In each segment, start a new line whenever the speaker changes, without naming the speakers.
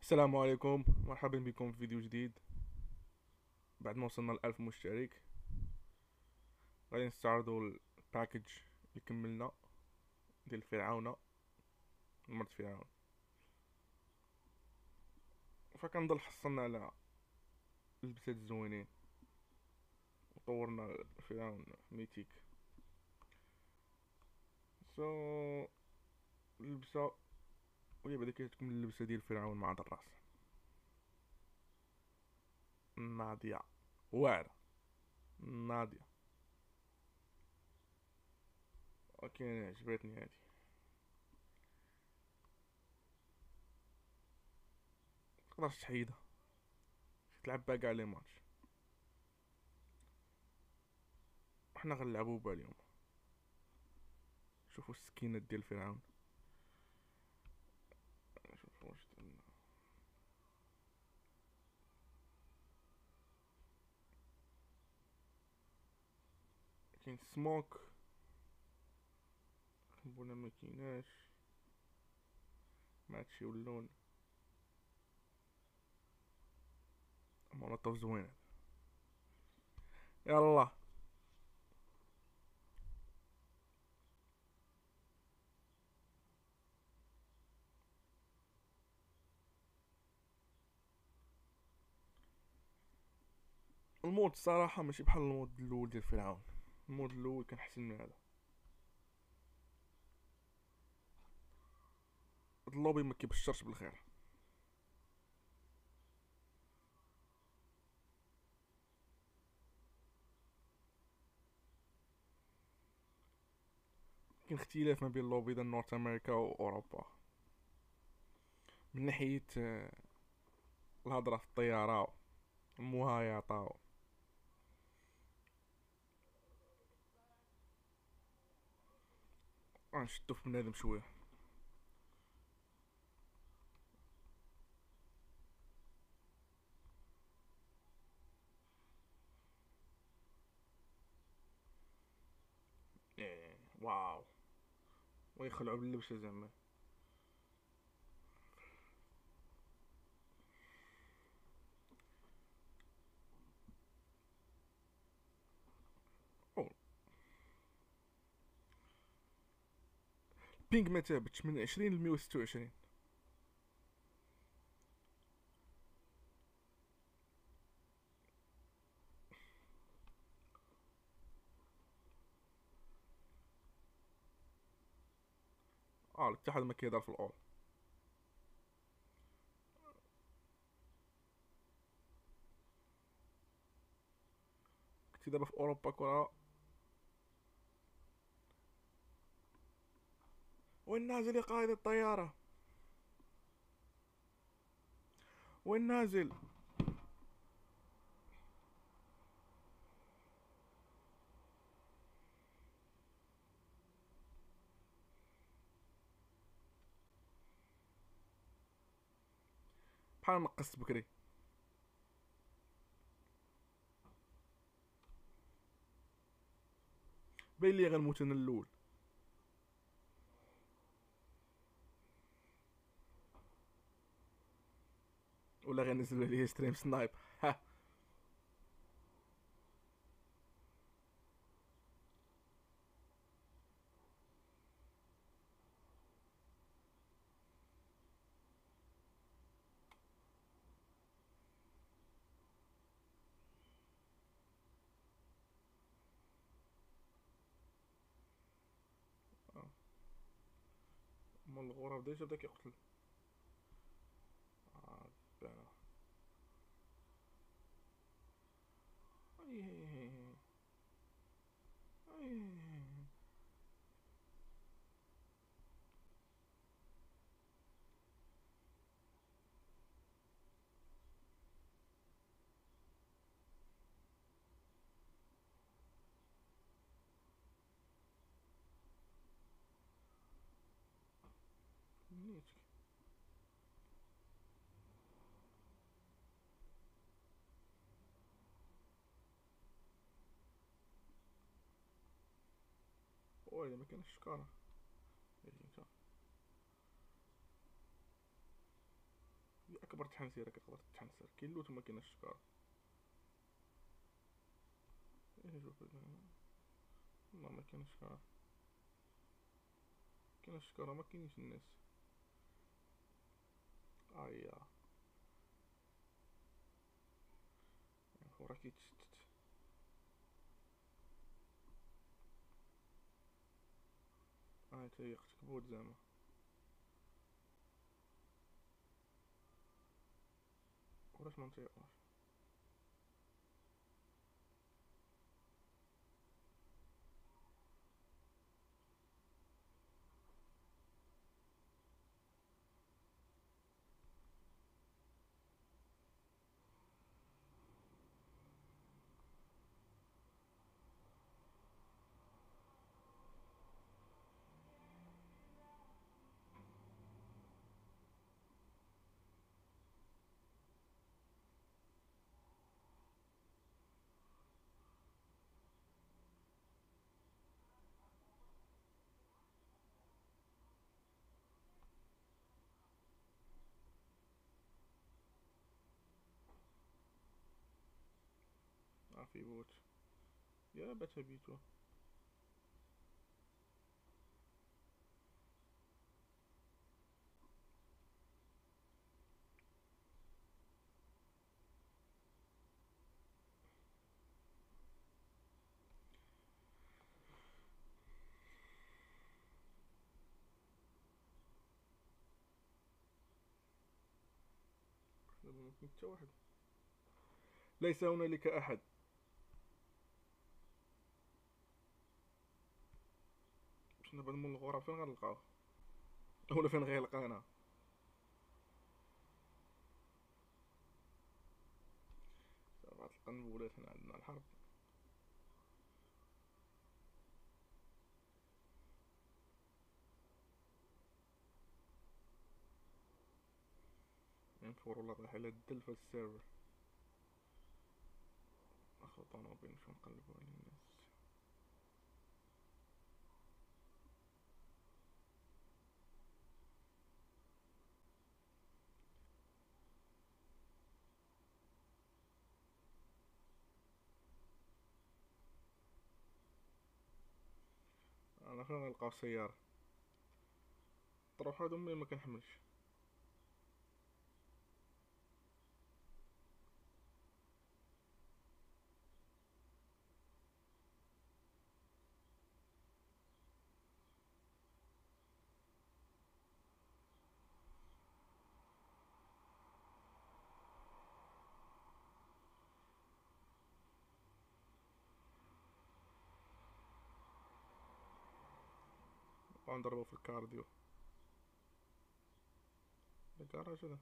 السلام عليكم، مرحبا بكم في فيديو جديد. بعد ما وصلنا ل1000 مشترك غادي نستعرضوا الباكج اللي كملنا ديال فرعون، مرت فرعون. فكنضل حصلنا على لبسات زوينين وطورنا فرعون ميتيك. سو اللبسة وهي بعدا كتكمل اللبسة ديال فرعون مع الراس ناضية واعرة. ناضية اوكي، عجبتني هادي. متقدرش تحيدها، تلعب بها كاع لي ماتش. وحنا غنلعبو بها اليوم. شوفوا السكينات ديال فرعون. شوفوا واش درنا. كاين سموك، بولا مكيناش، مهادشي واللون. مولوتوف زوينة. يلا. المود الصراحة ماشي بحال المود الاول ديال فرعون. المود الاول كان حسن من هذا. هاد اللوبي ما كيبشرش بالخير. كاين اختلاف ما بين اللوبي ديال نورث امريكا واوروبا من ناحية الهضرة في الطيارة، المهايطة. غنشدو في بنادم شوية. إيه، واو. ويخلعوا باللبسة زعما. أوه. بينغ ما تابتش من 20 ل 126. الاتحاد ما كيهضر في الاول. كنتي دابا في اوروبا كرة. وين نازل يا قائد الطيارة؟ وين نازل؟ بحال نقصت بكري. باين لي غنموت انا الاول. ولا غنزل عليه ستريم سنايب. ها. مال الغراب ديجا بدا كيقتل. بانا. أيه. أيه. نيتك. ويلي ما كانش شكارة. يجي انت. اكبر تحنسيره كتقدر تحنسر. كاين اللوت وما كاينش الشكاره. نشوف والله ما كاينش الشكاره. كاين الشكاره ما كاينش الناس. ايا راه كيتشتت. تيقتك بود زعما. ولاش ما نطيقوش. في بوت. يا بات بيتو. دابا مكاين حتى واحد. ليس هنالك احد. باش دابا من الغرف فين غنلقاوه؟ ولا فين غيلقانا؟ غتلقى النبولات هنا عندنا الحرب. نفور ولا طيح على الدل في السيرفر. اخو طونوبيل شو نقلبو على الناس. انا فين غنلقاو سيارة؟ طروح هادو ما كنحملش. نضربو في الكارديو. الكراج هذا.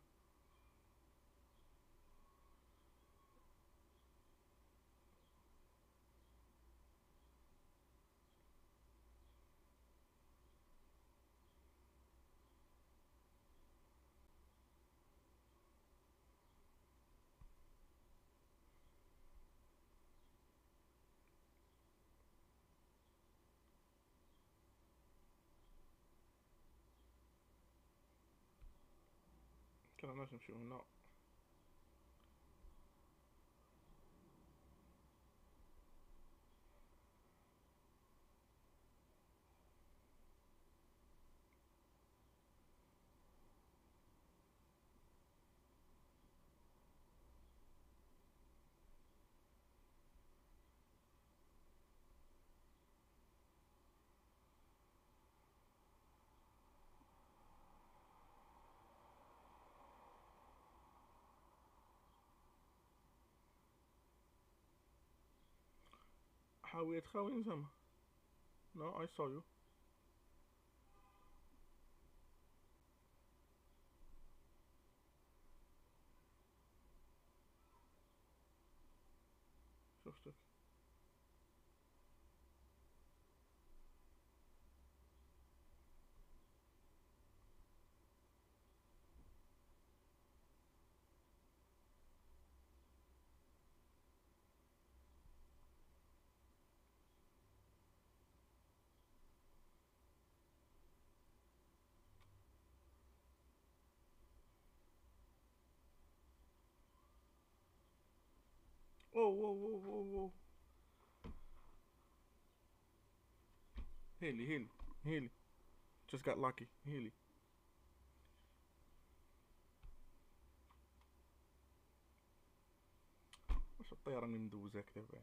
كنعناش نمشيو هنا. حاوية خاوين زعما. No, I saw you. شفتك. Whoa, whoa, whoa, whoa, whoa. Healy, Healy, Healy. Just got lucky. Healy. واش الطيارة اللي مدوزة كدا.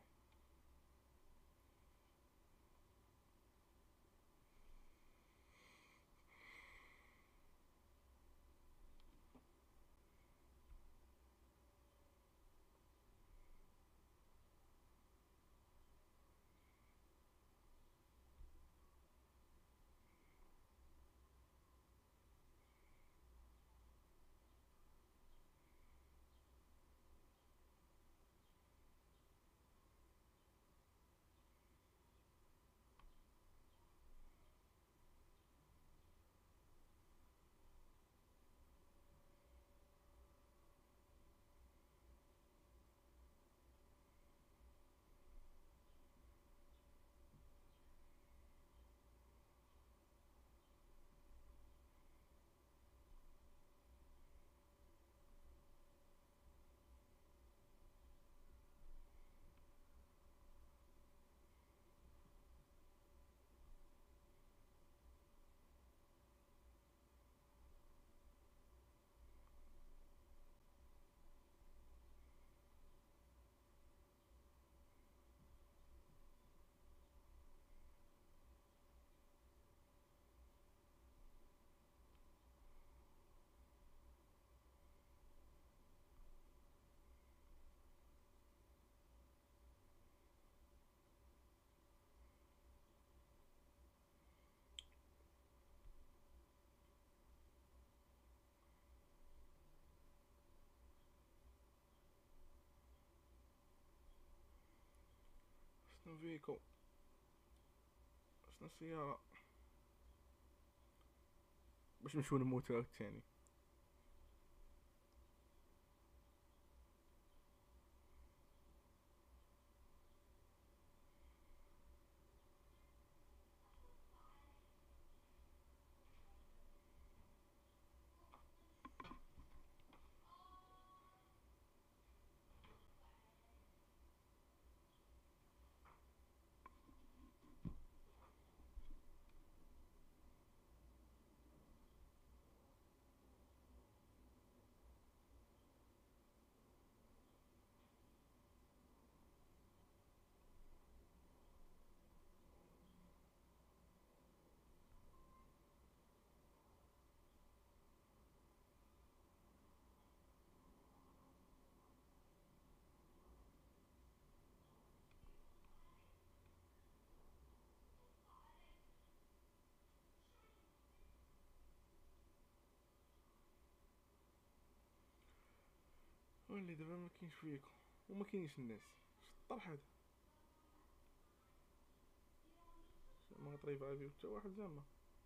خصنا فيكو، خصنا سيارة باش نمشيو نموتو عاوتاني. ولي دابا مكاينش فيكو ومكاينش الناس. الطرح هذا ما غطريف فيه حتى واحد زعما.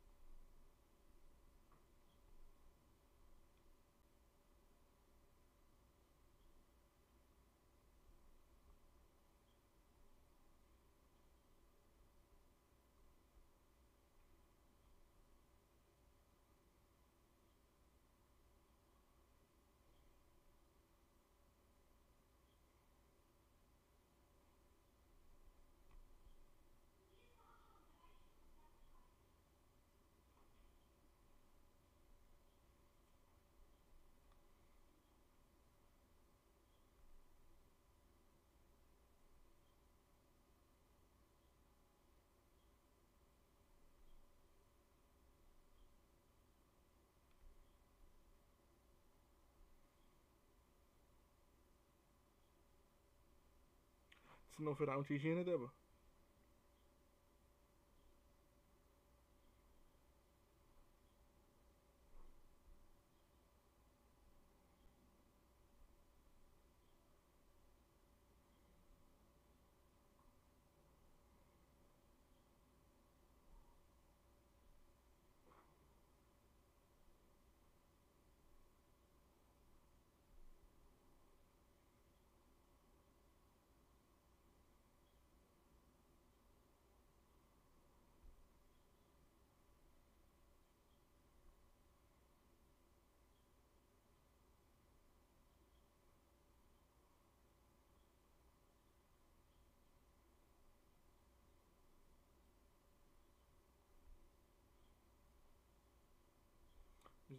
تسناو فرعون تيجينا دابا.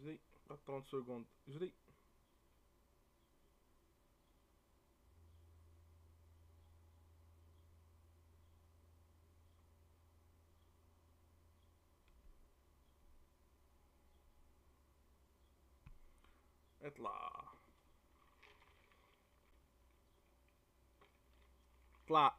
جري. بقى 30 سكوند جري. اطلع اطلع.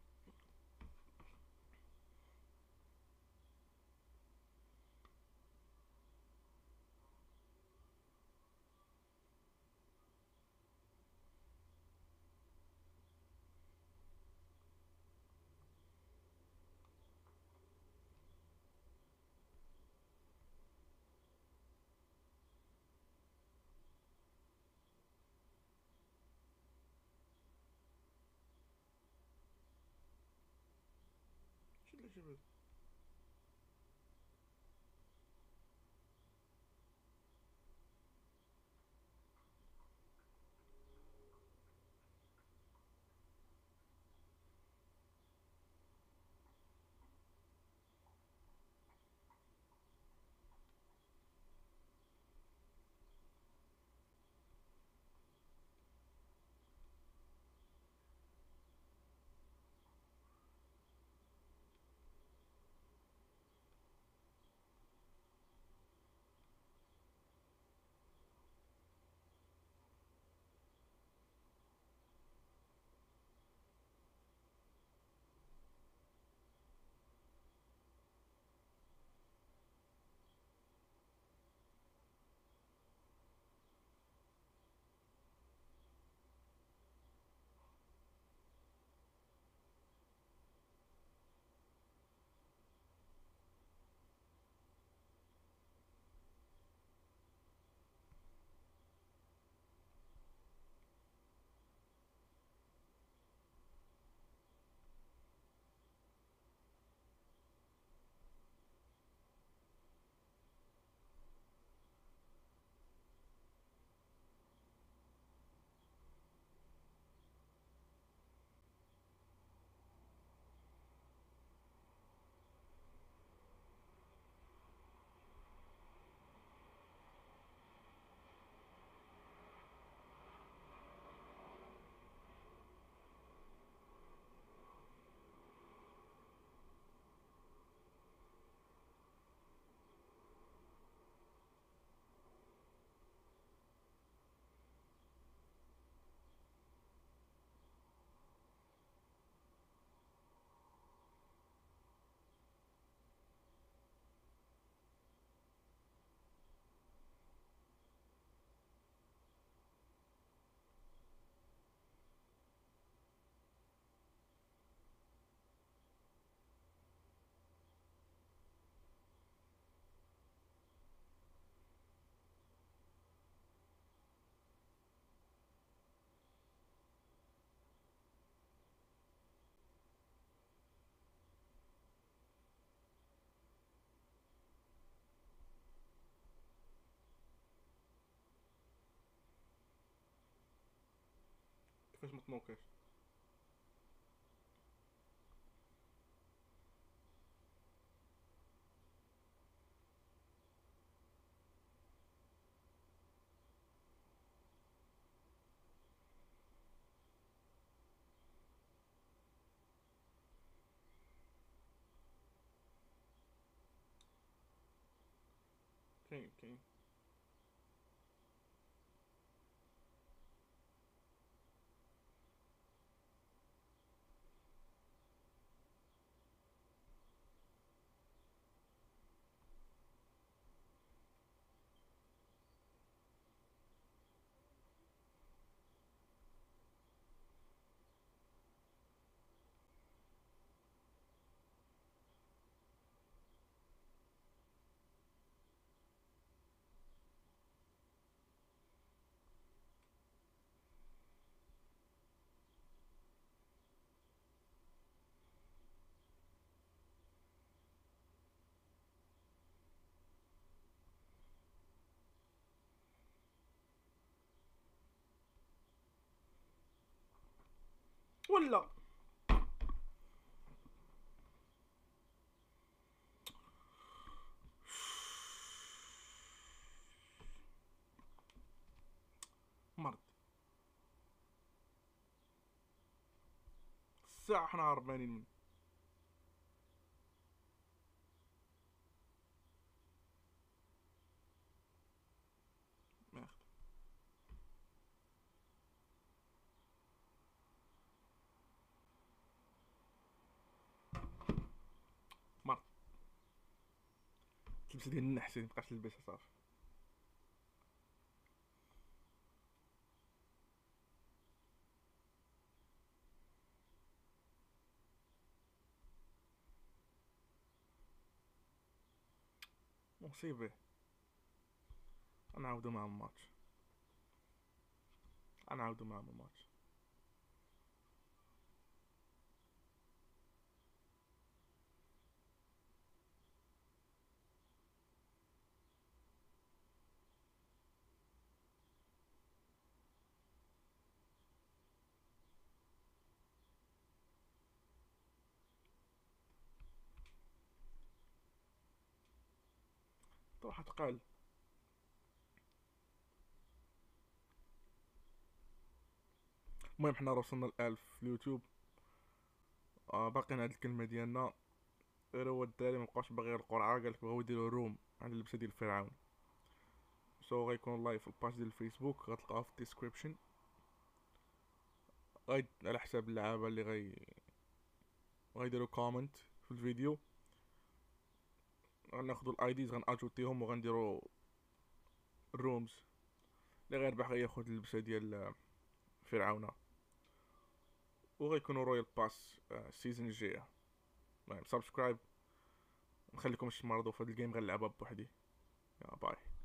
شو اللي جبت؟ كيفاش ما تنوكاش؟ كاين. ولا مرض الساعة حنا هربانين منه. ما يخدم. مرض اللبسة ديال النحس مبقاش تلبسها صافي. مصيبة. غنعاودو معاهم الماتش. غنعاودو معاهم الماتش. طرحة تقال. المهم حنا وصلنا ل1000 في اليوتيوب. باقينا هاد الكلمة ديالنا. غير هو الدراري مبقاوش باغي القرعة، قالك بغاو يديرو روم على اللبسة ديال فرعون. غيكون لايف في الباج ديال الفيسبوك، غتلقاها في الديسكريبشن. على حساب اللعابة اللي غيديرو كومنت في الفيديو. غناخدو الايديز غنأجوتيهم وغنديرو الرومز. اللي غيربح غياخد اللبسة ديال فرعونة، وغيكونوا رويال باس السيزون الجاية. المهم سبسكرايب، نخليكمش تمرضوا في هاد الجيم، غنلعبها بوحدي. باي.